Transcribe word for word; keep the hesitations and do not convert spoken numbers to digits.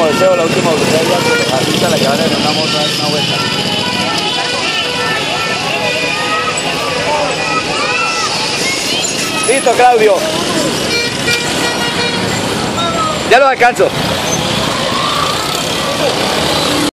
deseo, la última botella, pero así se la llevaré en una moto a dar una vuelta. Listo, Claudio. Ya lo alcanzo.